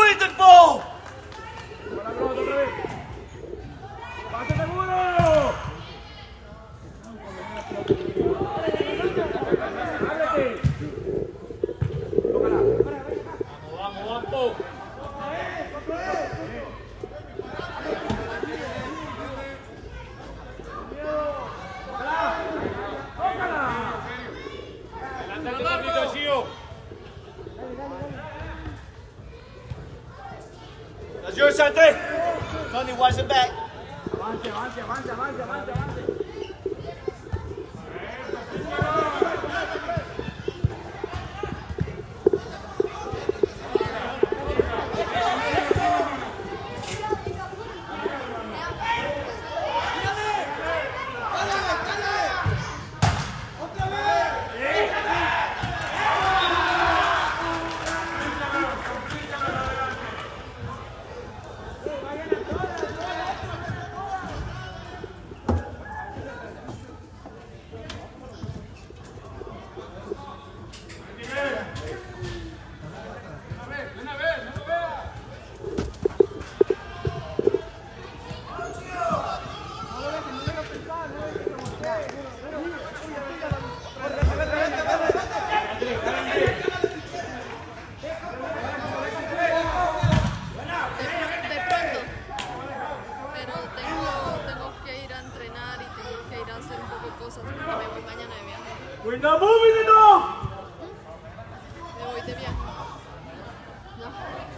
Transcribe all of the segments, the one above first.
with the ball! That's yours, Sante. Tony, watch it back. We're not moving enough! Me voy de viaje. No.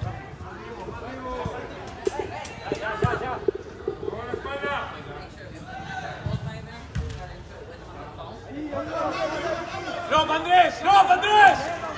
¡Rob, Andrés! ¡Rob, Andrés!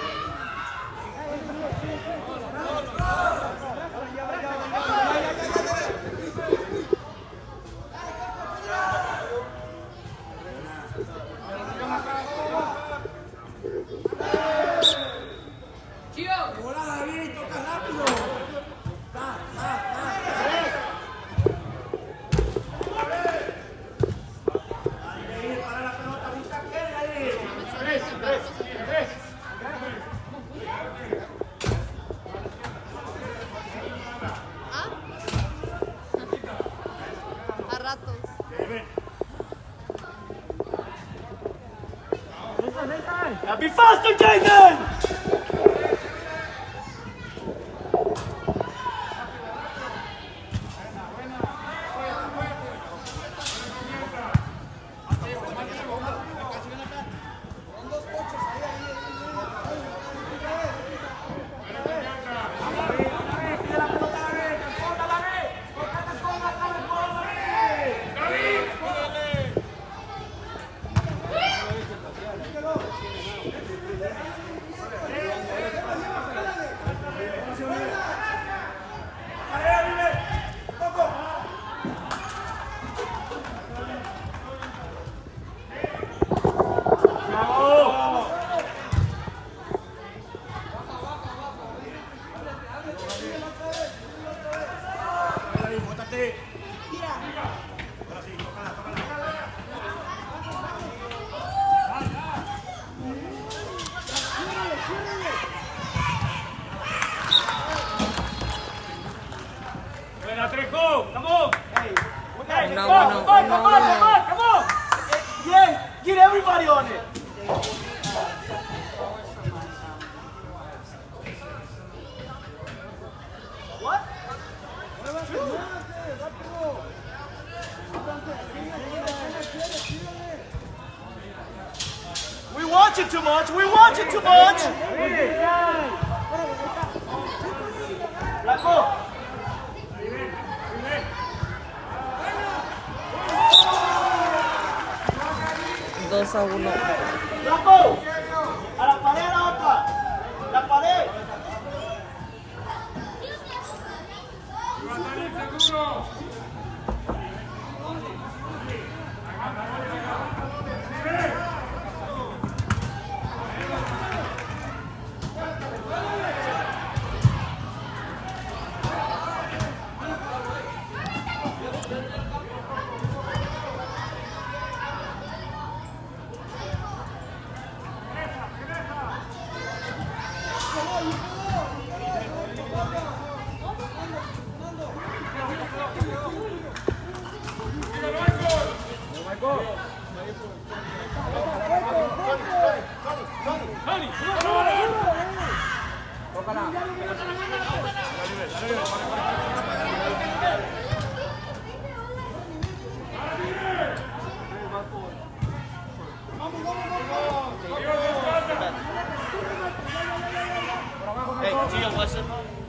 A ratos. Now be faster, Jason! Come on! Hey, come on! Yeah, get everybody on it! What? We watch it too much! We watch it too much! Blanco! 2-1. ¡Blanco! ¡A la pared, a la otra! ¡La pared! Hey, Gio, listen.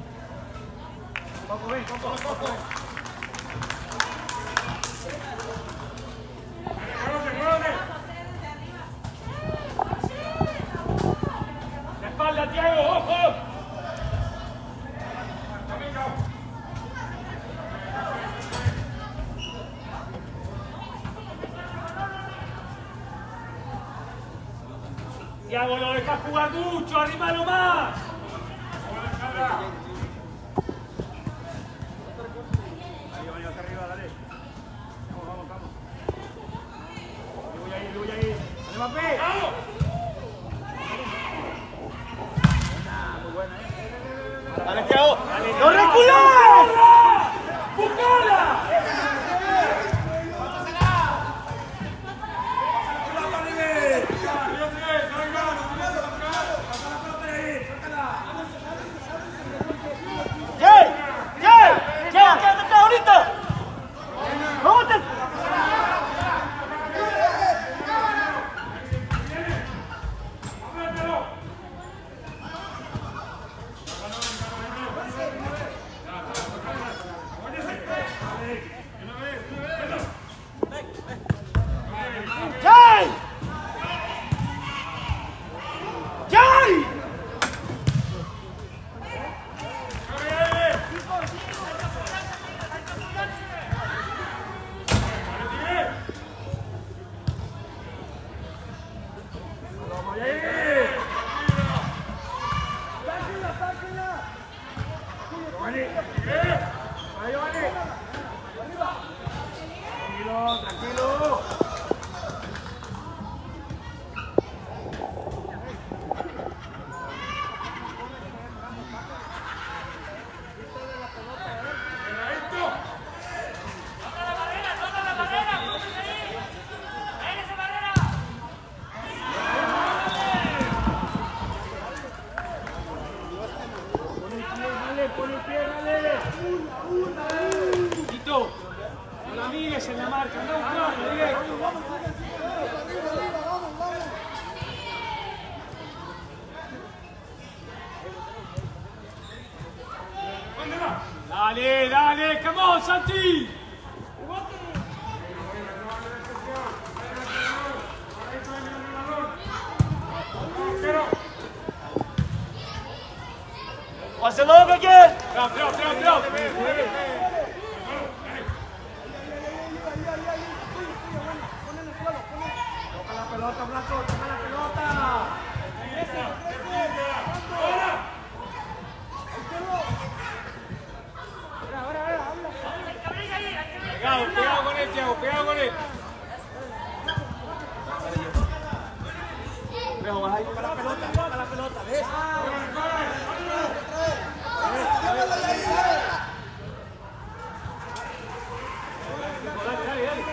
La espalda, Thiago, ojo. Thiago, lo dejas jugar mucho, arrímalo más. Dale, Thiago. ¡No recules! ¡Buscala! ¡Quédate atrás ahorita! ¡Vamos! Tranquilo. Tito, no la mires en la marca, anda buscando, directo. Dale, dale, come on, Santi. What's the love again? Drop. Toca la pelota, Blanco, toca la pelota. Pegado con él, Thiago, pegado con él. Pero vas a ir para la pelota, ¿ves? Dale.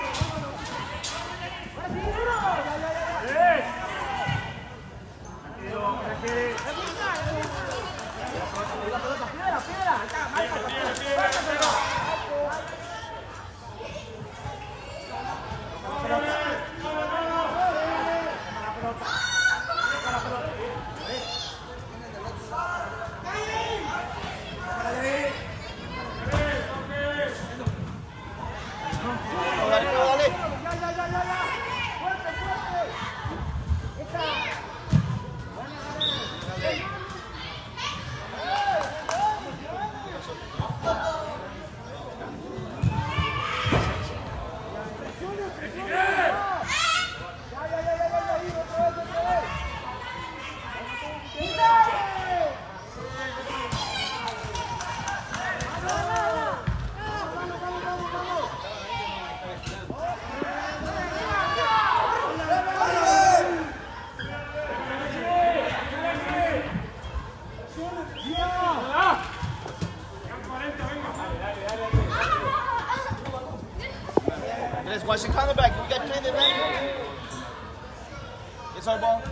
Watch the corner back. We got plenty of that. It's our ball.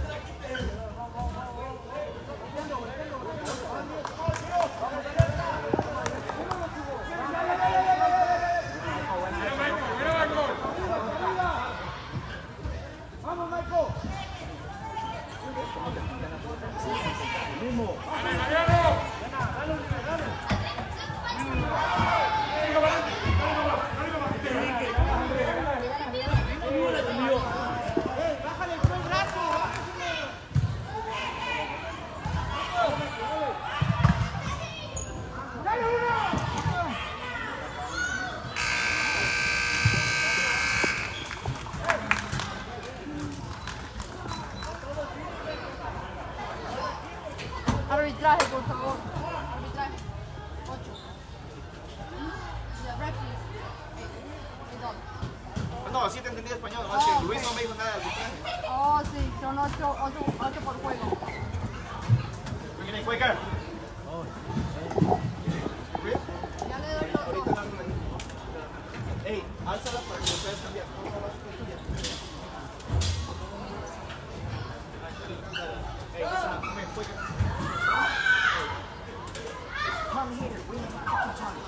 Arbitraje, por favor. Arbitraje. 8. No, así te entendí español, nomás que Luis no me dijo nada de arbitraje. Oh, sí, son 8 por juego. ¿Quién es Cueca? Ya le doy los dos. Ey, álzala para que lo puedas cambiar. Ey, listen, come here, Cueca. Come here, we have time.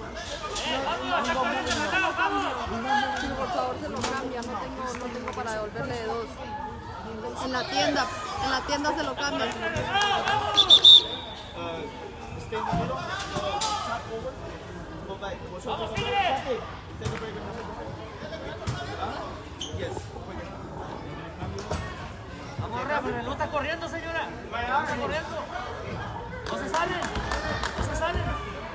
Sí, por favor, se lo cambia. No tengo para devolverle de 2. En la tienda se lo cambian. Stay in the middle, top forward, go back. Vamos, Tigre! Yes, Cueca. Vamos, Rafa, no está corriendo, señora. No está corriendo. No se salen. No se salen.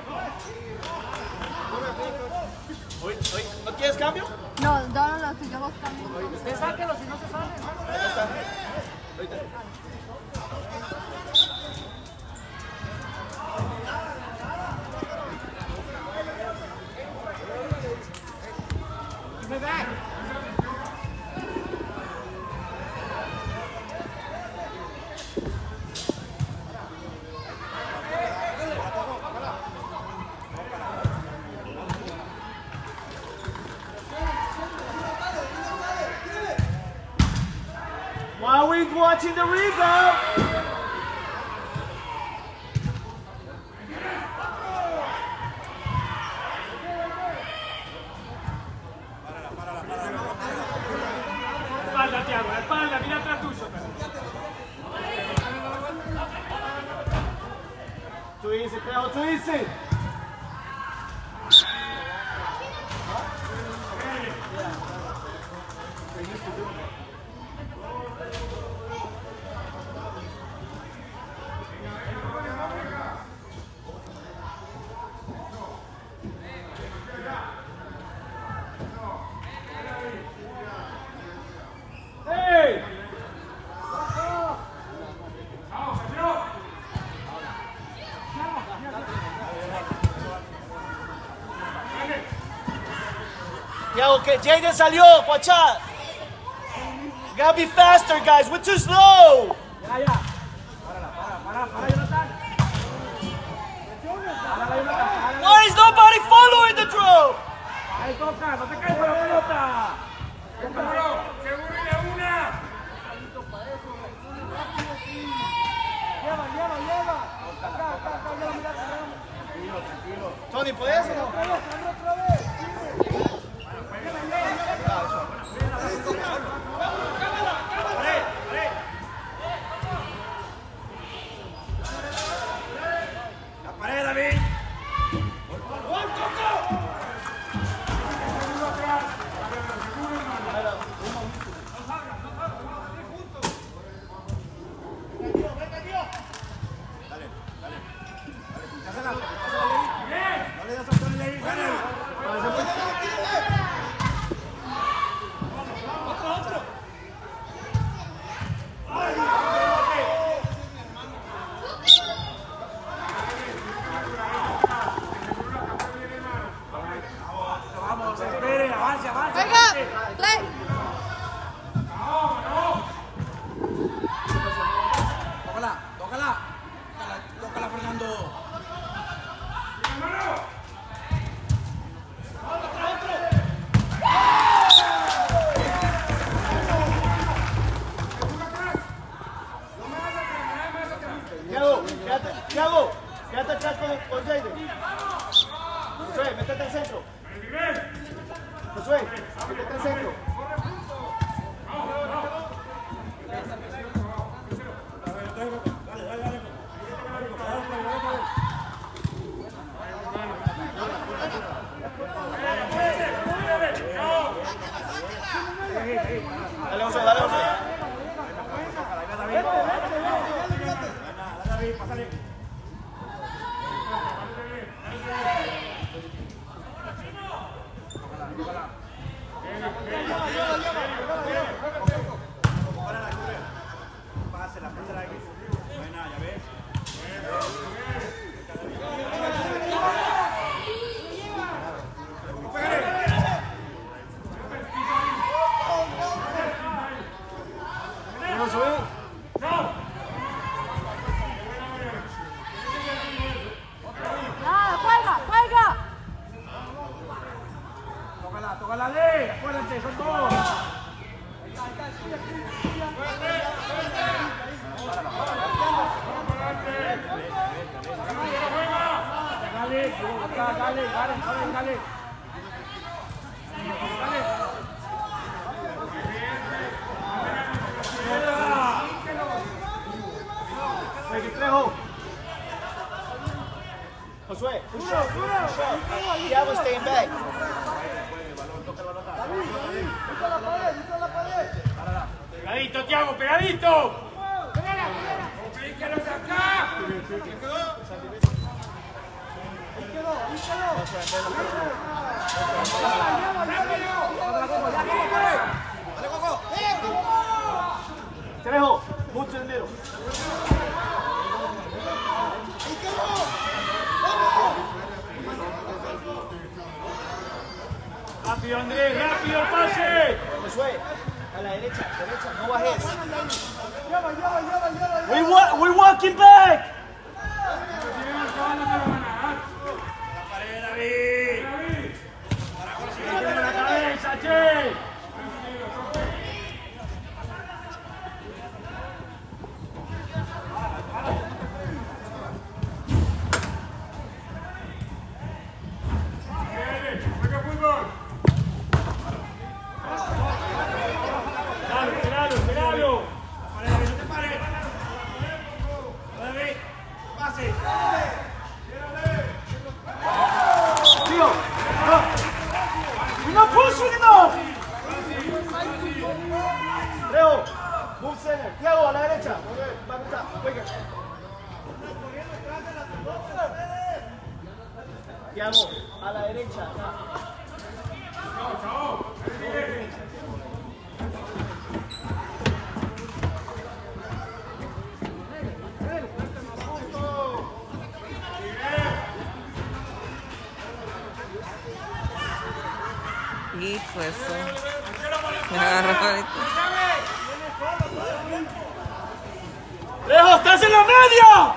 Oye, ¿no quieres cambio? No, yo los cambio. Usted sáquelo si no se sale. Ahí está. Ahorita. Me back. While we're watching the rebound. Espalda, Thiago, espalda, mira atrás tuyo. Too easy, Thiago, too easy. Hey! Thiago, que Jaden salió, watch out. Gotta be faster, guys. We're too slow. Why is nobody following the draw? Ahí toca, no te caes con la pelota. Seguro, seguro y de una. Tony, ¿puedes o no? La pared, David. Venga, play. Tócala, Fernando. Thiago, quédate atrás con Jaden. Josué, métete al centro. Josué, métete al centro. Dale, José, dale, José. Pásale. Dale. 23 home. Josué, push up. Thiago, stay in back. Pegadito, Thiago, pegadito. Trejo, move to the middle. Rápido, Andrés, rápido, pase. Josué, a la derecha, no bajes. We're walking back. La cabeza, che. Esperalo. Tío, no. We're not pushing enough. Trejo, move center. Thiago, a la derecha. Back up, quicker. Thiago, a la derecha. Hijo eso. Me agarró ahorita. Trejo, estás en la media.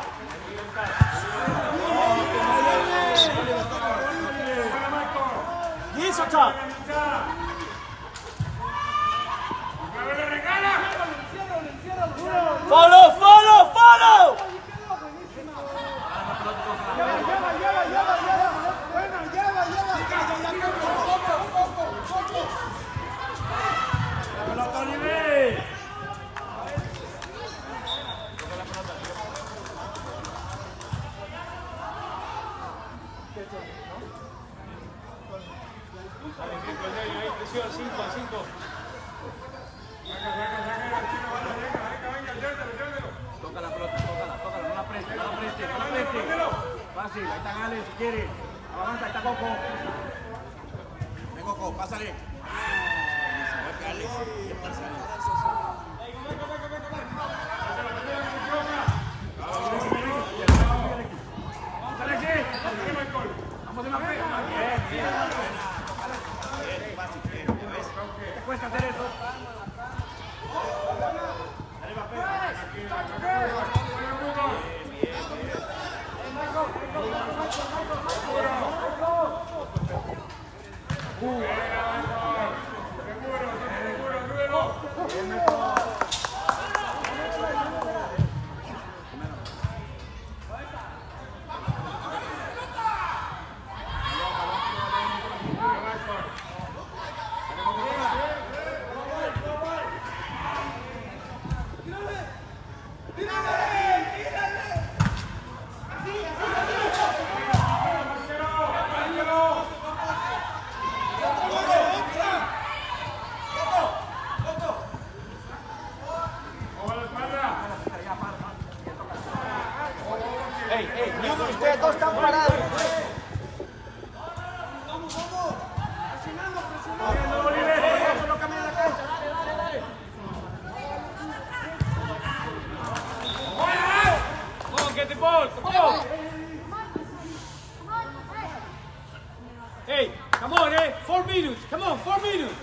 He's on top. Follow. Toca la pelota, no la preste. Fácil, ahí está Alex, si quiere. Avanza, ahí está Coco. Ven, Coco, pásale. Alex, vamos de una vez. Bien. ¿Te cuesta hacer eso? Ustedes dos están parados. Come on, get the ball. Come on. Hey, come on, 4 minutes. Come on, 4 minutes.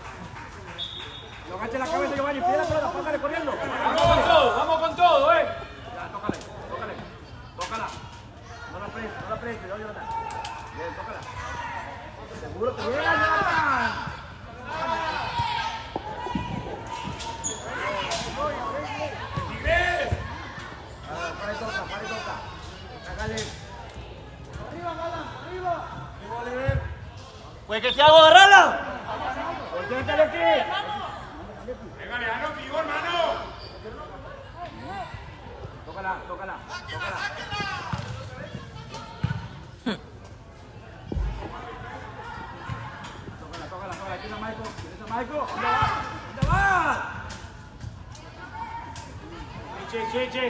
No agache la cabeza, Giovanni. Pide la pelota, pásale corriendo. Vamos con todo, Ya, tócala. No la preste, no, Jonathan. Bien, tócala. Seguro que llega, Jonathan. Para y toca. Hágale. Arriba, Gala. Pues que te hago agarrarla. Concéntrate aquí. Venga, Leandro, contigo, hermano. Tócala. Tócala, aquí está Marco. Marco, ¿dónde va? Che.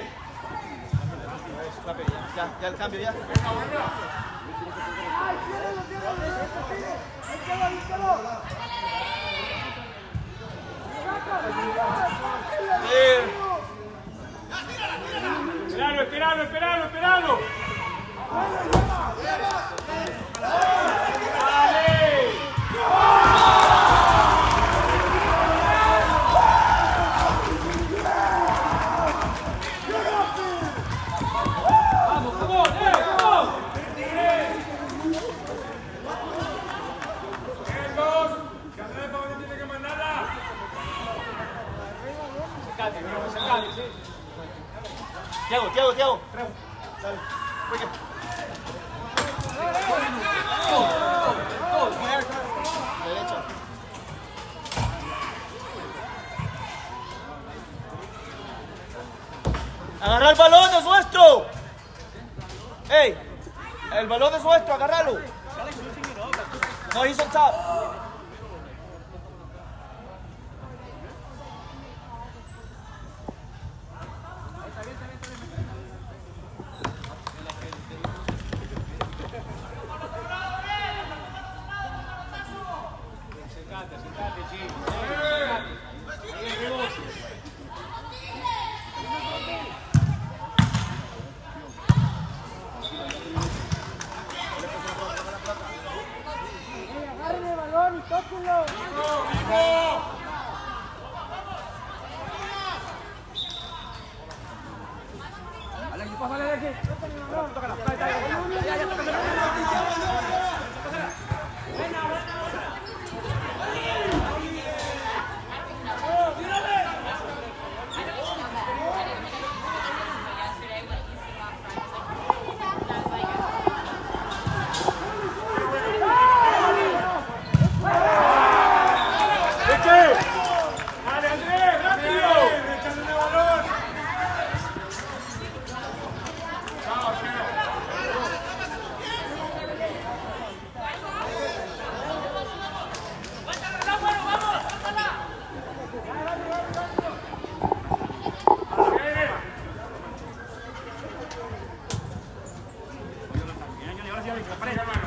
Ya el cambio, ya. Esperalo. Tiago. Dale. Derecha. Agarra el balón, es vuestro. ¡Ey! El balón es vuestro, agárralo. No, he's on top. Ahora sí, hermano.